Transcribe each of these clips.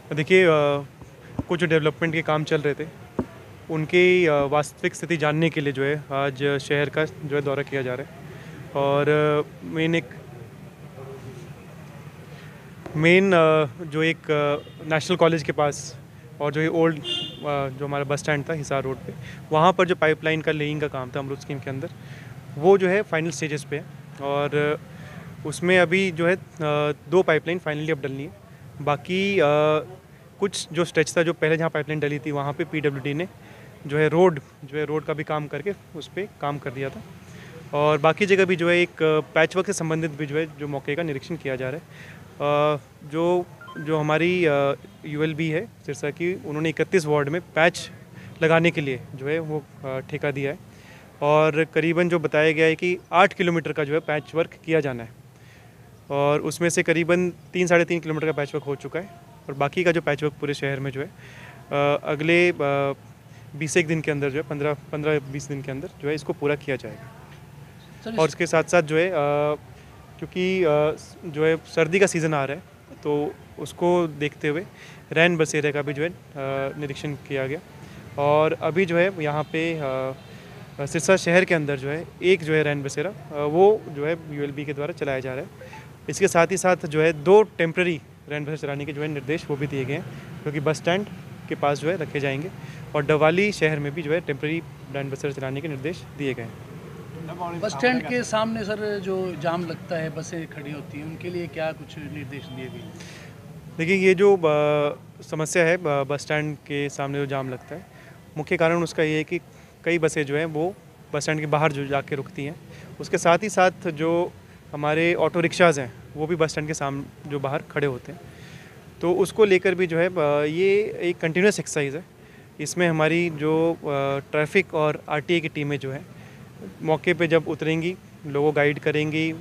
देखिए कुछ डेवलपमेंट के काम चल रहे थे, उनकी वास्तविक स्थिति जानने के लिए जो है आज शहर का जो है दौरा किया जा रहा है। और मेन जो एक नेशनल कॉलेज के पास और जो ये ओल्ड जो हमारा बस स्टैंड था हिसार रोड पे, वहाँ पर जो पाइपलाइन का लेइंग का काम था अमृत स्कीम के अंदर, वो जो है फाइनल स्टेजेस पे है। और उसमें अभी जो है 2 पाइपलाइन फाइनली अब डलनी है। बाकी कुछ जो स्ट्रेच था, जो पहले जहाँ पाइपलाइन डली थी वहाँ पे पीडब्ल्यूडी ने जो है रोड का भी काम करके उस पर काम कर दिया था। और बाकी जगह भी जो है एक पैच वर्क से संबंधित भी जो है जो मौके का निरीक्षण किया जा रहा है। जो हमारी यूएलबी है सिरसा की, उन्होंने 31 वार्ड में पैच लगाने के लिए जो है वो ठेका दिया है। और करीबन जो बताया गया है कि 8 किलोमीटर का जो है पैच वर्क किया जाना है, और उसमें से करीबन 3-3.5 किलोमीटर का पैच वर्क हो चुका है। और बाकी का जो पैच वर्क पूरे शहर में जो है अगले 20 दिन के अंदर जो है 15-20 दिन के अंदर जो है इसको पूरा किया जाएगा। और इसके साथ साथ जो है क्योंकि जो है सर्दी का सीज़न आ रहा है, तो उसको देखते हुए रैन बसेरे का भी जो है निरीक्षण किया गया। और अभी जो है यहाँ पे सिरसा शहर के अंदर जो है एक जो है रैन बसेरा वो जो है यूएलबी के द्वारा चलाया जा रहा है। इसके साथ ही साथ जो है 2 टेम्प्रेरी रैन बसेरा चलाने के जो है निर्देश वो भी दिए गए हैं, जो कि बस स्टैंड के पास जो है रखे जाएंगे। और डवाली शहर में भी जो है टेम्प्रेरी रैन बसेरा चलाने के निर्देश दिए गए हैं। बस स्टैंड के सामने सर जो जाम लगता है, बसें खड़ी होती हैं, उनके लिए क्या कुछ निर्देश दिए गए? देखिए, ये जो समस्या है बस स्टैंड के सामने जो जाम लगता है, मुख्य कारण उसका ये है कि कई बसें जो हैं वो बस स्टैंड के बाहर जो जाके रुकती हैं। उसके साथ ही साथ जो हमारे ऑटो रिक्शाज़ हैं वो भी बस स्टैंड के सामने जो बाहर खड़े होते हैं। तो उसको लेकर भी जो है ये एक कंटिन्यूस एक्सरसाइज है। इसमें हमारी जो ट्रैफिक और आरटीए की टीमें जो है मौके पे जब उतरेंगी, लोगों गाइड करेंगी,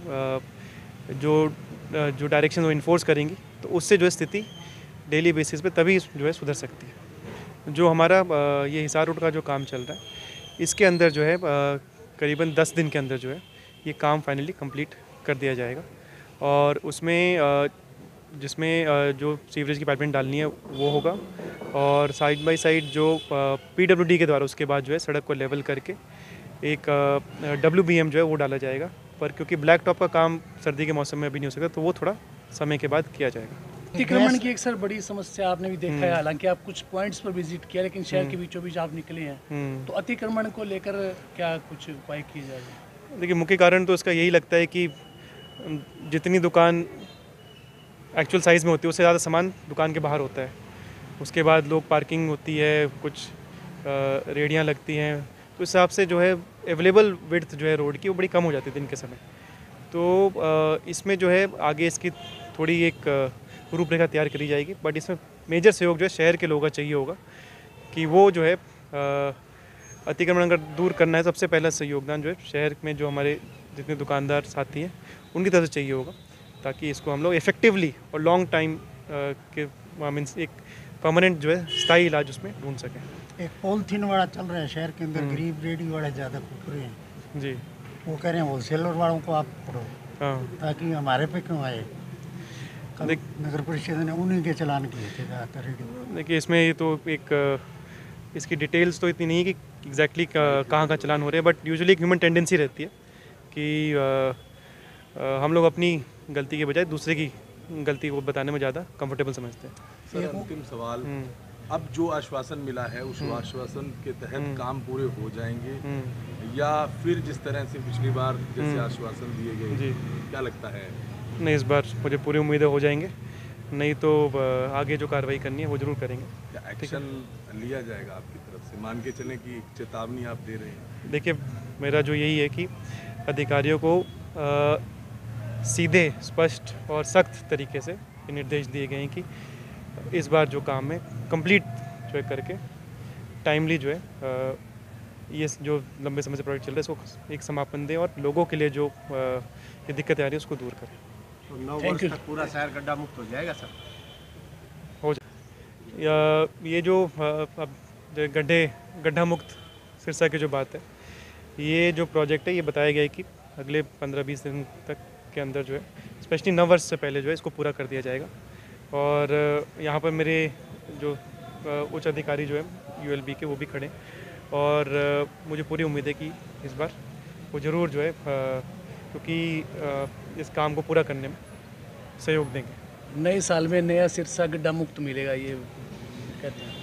जो डायरेक्शन वो इन्फोर्स करेंगी, तो उससे जो है स्थिति डेली बेसिस पे तभी जो है सुधर सकती है। जो हमारा ये हिसार रोड का जो काम चल रहा है, इसके अंदर जो है करीबन 10 दिन के अंदर जो है ये काम फाइनली कंप्लीट कर दिया जाएगा। और उसमें जिसमें जो सीवरेज की पाइपलाइन डालनी है वो होगा, और साइड बाय साइड जो पीडब्ल्यूडी के द्वारा उसके बाद जो है सड़क को लेवल करके एक WBM जो है वो डाला जाएगा। पर क्योंकि ब्लैक टॉप का काम सर्दी के मौसम में अभी नहीं हो सकता, तो वो थोड़ा समय के बाद किया जाएगा। अतिक्रमण की एक सर बड़ी समस्या आपने भी देखा है, हालांकि आप कुछ पॉइंट्स पर विजिट किया, लेकिन शहर के बीचों बीच आप निकले हैं, तो अतिक्रमण को लेकर क्या कुछ उपाय किए जाएंगे? देखिए, मुख्य कारण तो इसका यही लगता है कि जितनी दुकान एक्चुअल साइज़ में होती है उससे ज़्यादा सामान दुकान के बाहर होता है। उसके बाद लोग पार्किंग होती है, कुछ रेहड़ियाँ लगती हैं, तो इस हिसाब से जो है अवेलेबल विड्थ जो है रोड की वो बड़ी कम हो जाती है दिन के समय। तो इसमें जो है आगे इसकी थोड़ी एक रूपरेखा तैयार करी जाएगी। बट इसमें मेजर सहयोग जो है शहर के लोगों का चाहिए होगा कि वो जो है अतिक्रमण अगर दूर करना है, सबसे पहला योगदान जो है शहर में जो हमारे जितने दुकानदार साथी हैं उनकी तरफ से चाहिए होगा, ताकि इसको हम लोग इफ़ेक्टिवली और लॉन्ग टाइम के मीन्स एक परमानेंट जो है स्थायी इलाज उसमें ढूंढ सकें। एक पॉलिथीन वाला चल रहा है शहर के अंदर, गरीब रेडी वाले ज़्यादा खुफरे हैं जी, वो कह रहे हैं होलसेलर वालों को आप पकड़ो, हाँ। ताकि हमारे पे क्यों आए। कल नगर परिषद ने उन्हीं के चलान किए थे ज़्यादातर रेडी। देखिए, इसमें ये तो एक इसकी डिटेल्स तो इतनी नहीं है कि एग्जैक्टली कहाँ चलान हो रहे हैं, बट यूजुअली एक ह्यूमन टेंडेंसी रहती है कि हम लोग अपनी गलती के बजाय दूसरे की गलती को बताने में ज़्यादा कंफर्टेबल समझते हैं। सर, अंतिम सवाल, अब जो आश्वासन मिला है उस आश्वासन के तहत काम पूरे हो जाएंगे, या फिर जिस तरह से पिछली बार जैसे आश्वासन दिए गए, जी, क्या लगता है? नहीं, इस बार मुझे पूरी उम्मीदें हो जाएंगे, नहीं तो आगे जो कार्रवाई करनी है वो ज़रूर करेंगे। क्या एक्शन लिया जाएगा आपकी तरफ से? मान के चलें कि चेतावनी आप दे रहे हैं। देखिए, मेरा जो यही है कि अधिकारियों को सीधे, स्पष्ट और सख्त तरीके से ये निर्देश दिए गए हैं कि इस बार जो काम है कंप्लीट जो है करके टाइमली जो है ये जो लंबे समय से प्रोजेक्ट चल रहा है इसको एक समापन दें, और लोगों के लिए जो ये दिक्कतें आ रही है उसको दूर करें। तो 9 वर्ष तक पूरा शहर गड्ढा मुक्त हो जाएगा सर? हो जाए। ये जो अब गड्ढा मुक्त सिरसा की जो बात है, ये जो प्रोजेक्ट है ये बताया गया है कि अगले 15-20 दिन तक के अंदर जो है, स्पेशली नव वर्ष से पहले जो है इसको पूरा कर दिया जाएगा। और यहाँ पर मेरे जो उच्च अधिकारी जो है यूएलबी के वो भी खड़े हैं। और मुझे पूरी उम्मीद है कि इस बार वो ज़रूर जो है क्योंकि इस काम को पूरा करने में सहयोग देंगे। नए साल में नया सिरसा गड्ढा मुक्त मिलेगा ये कहते हैं।